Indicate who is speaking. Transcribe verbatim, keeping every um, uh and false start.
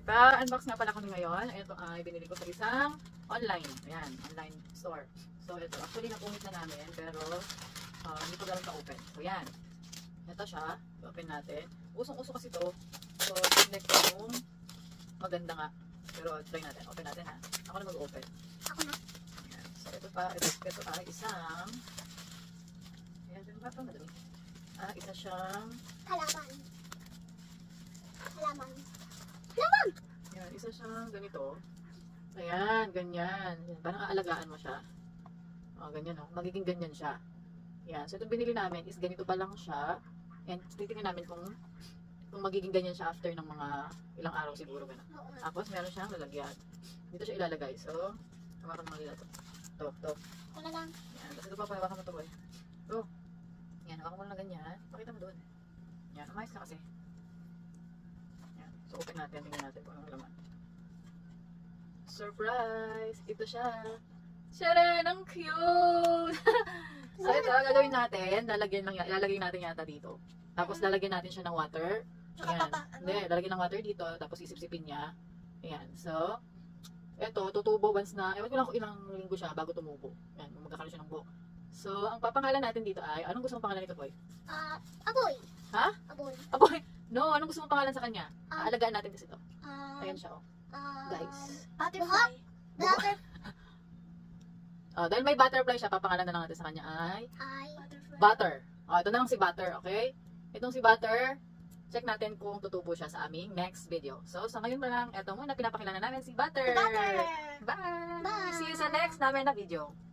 Speaker 1: Nagpa-unbox nga pala kami ngayon. Ito ay binili ko sa isang online. Ayan, online store. So, ito. Actually, napungit na namin. Pero, uh, hindi ko ganun ka-open. So, yan. Ito siya. I-open natin. Usong-uso kasi to. So, next yung maganda nga. Pero, try natin. Open natin ha. Ako na mag-open.
Speaker 2: Ako na.
Speaker 1: Ayan. So, ito pa. Ito, ito ay isang... Ayan, ito ba ito? Madami. Ah, isa siyang...
Speaker 2: Halaman. Halaman. Halaman!
Speaker 1: Ayan, isa siyang ganito. Ayan, ganyan. Parang aalagaan mo siya. O, ganyan o. Magiging ganyan siya. Ayan. So, itong binili namin is ganito pa lang siya. And titingnan namin kung kung magiging ganyan siya after ng mga ilang araw siguro. Ganun. Tapos, meron siyang lalagyan. Dito siya ilalagay. So, hawakan mo nila ito. Ito, ito.
Speaker 2: Ito na lang.
Speaker 1: Ayan. Tapos ito pa, hawakan mo ito boy. Ito. Ayan, hawakan mo lang ganyan. Pakita mo doon. Ayan, umayos na kasi. Ayan. So, open natin. Tingnan natin kung anong laman. Surprise! Ito siya. Sharon! Ang cute! So, ito, gagawin natin. Lalagyan, lang, lalagyan natin yata dito. Tapos, lalagyan natin siya ng water.
Speaker 2: Tsaka
Speaker 1: Ayan.
Speaker 2: papa, ano?
Speaker 1: Hindi, lalagyan ng water dito. Tapos, isip-sipin niya. Ayan. So, ito, tutubo once na, ewan ko lang kung ilang linggo siya bago tumubo. Ayan, magkakaroon siya ng buhok. So, ang papangalan natin dito ay, anong gusto mong pangalan nito, boy?
Speaker 2: Ah, aboy.
Speaker 1: Ha?
Speaker 2: Aboy.
Speaker 1: Aboy! No, anong gusto mong pangalan sa kanya?
Speaker 2: Ah.
Speaker 1: Aalagaan natin kasi ito.
Speaker 2: Ah,
Speaker 1: Ayan siya, oh.
Speaker 2: ah,
Speaker 1: Guys.
Speaker 2: Butterfly. Butter.
Speaker 1: Oh, dahil may butterfly siya, papangalan na lang natin sa kanya ay
Speaker 2: Ay.
Speaker 1: Butter. Oh, ito na lang si Butter, okay? Itong si Butter, check natin kung tutubo siya sa aming next video. So, sa ngayon pa lang, ito muna, pinapakilala namin si Butter.
Speaker 2: Butter.
Speaker 1: Bye!
Speaker 2: Bye.
Speaker 1: See you sa next namin na video.